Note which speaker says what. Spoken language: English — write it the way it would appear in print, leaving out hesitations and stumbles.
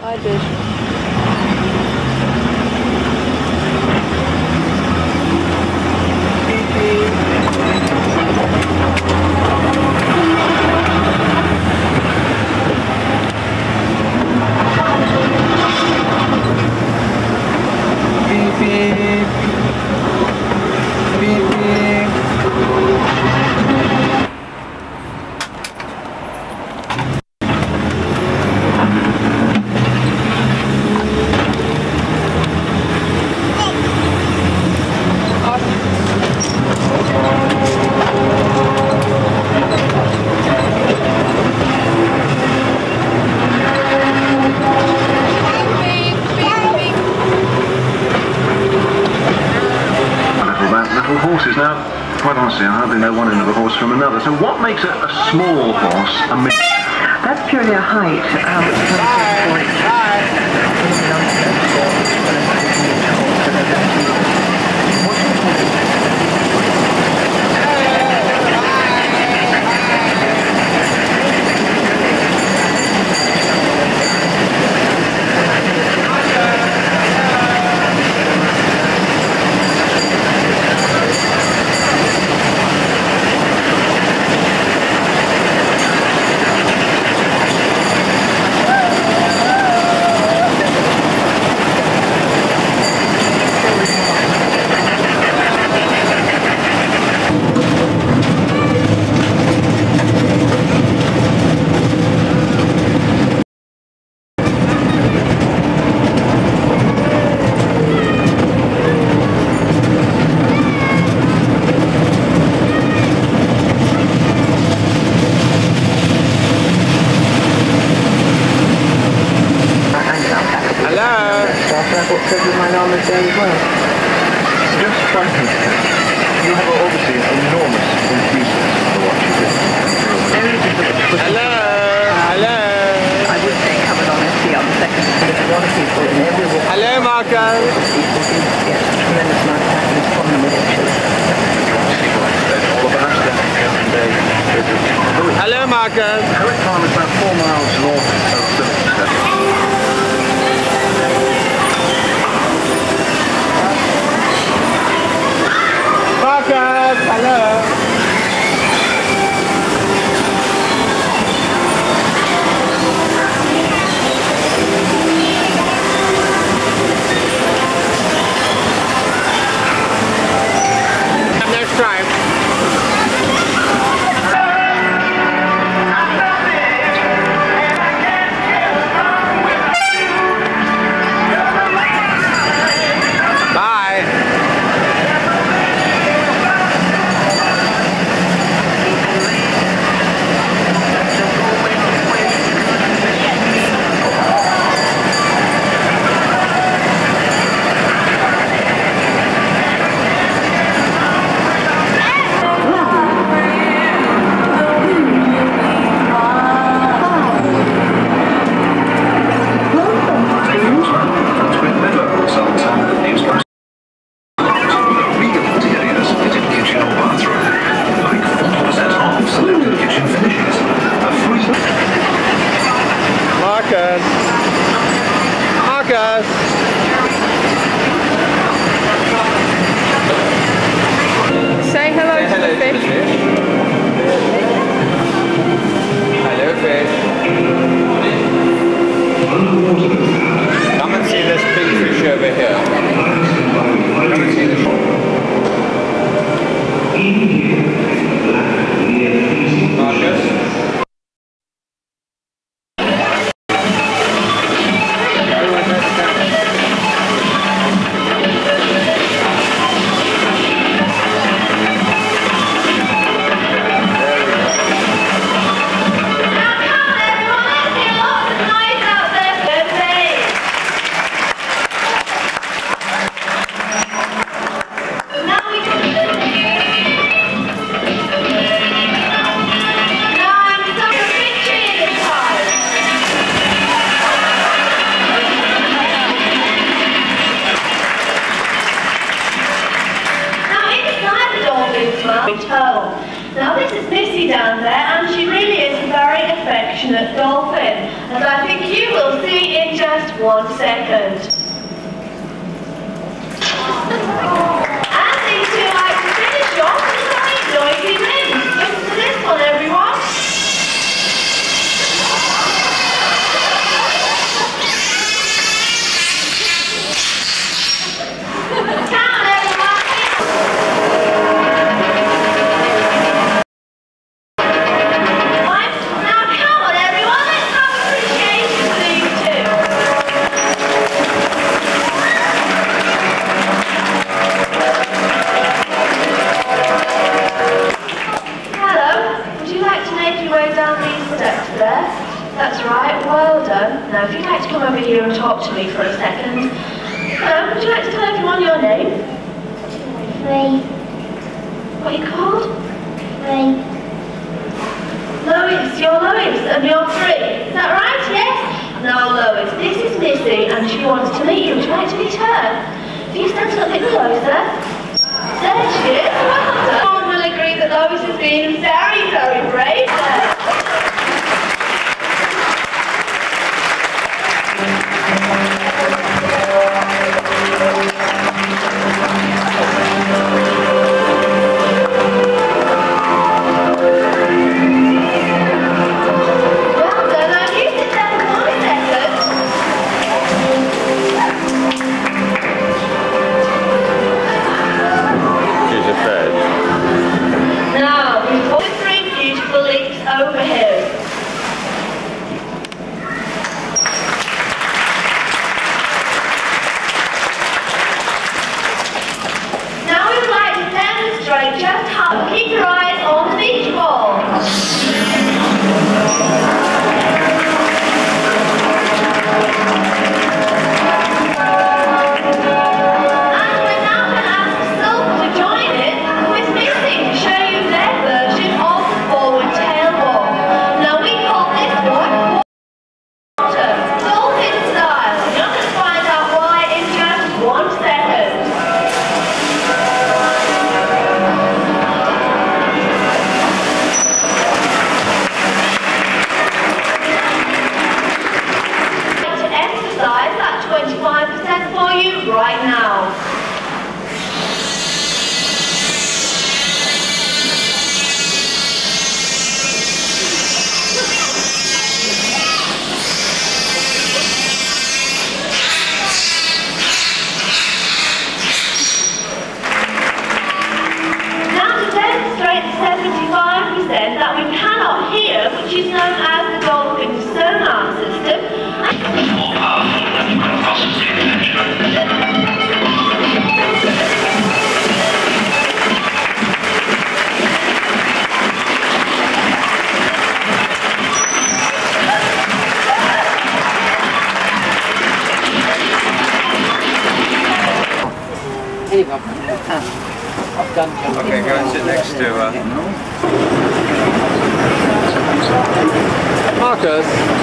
Speaker 1: I did.
Speaker 2: Beep beep. Beep beep.
Speaker 3: Little horses now. Quite honestly, I hardly know one end of a horse from another. So what makes a small horse a mid?
Speaker 4: That's purely a height,
Speaker 3: You have obviously enormous enthusiasm for what you do.
Speaker 2: Hello.
Speaker 4: I would say covered honesty on the second. There's a lot of people in every walk.
Speaker 2: Hello, Marco.
Speaker 4: People do get a tremendous amount of happiness from them with
Speaker 2: Hello, Marco.
Speaker 3: Herrick Farm is about 4 miles north of Silverstone.
Speaker 2: Marcus, hello. Next time. Marcus!
Speaker 1: Say hello to the fish.
Speaker 2: Hello, fish. Come and see this big fish over here. Come and see the Marcus?
Speaker 5: 1 second. And these two like to finish off with some noisy rings. Listen to this one, everyone. That's right, well done. Now if you'd like to come over here and talk to me for a second. Would you like to tell everyone your name?
Speaker 6: Ray.
Speaker 5: What are you called?
Speaker 6: Ray.
Speaker 5: Lois, you're Lois and you're 3. Is that right? Yes? Now Lois, this is Missy and she wants to meet you. Would you like to meet her? If you stand a little bit closer. There she is, well done. Everyone will agree that Lois has been very, very brave there. Just how keep your eyes on the beach ball. And we're now going to ask Silver to join in with Missy to show you their version of the forward tail ball. Now we call this one water, dolphin style. You're going to find out why in just 1 second. That 25% for you right now. Now to demonstrate the 75% that we cannot hear, which is known as the dolphin sonar system.
Speaker 2: Okay, go and sit next to
Speaker 7: Marcus.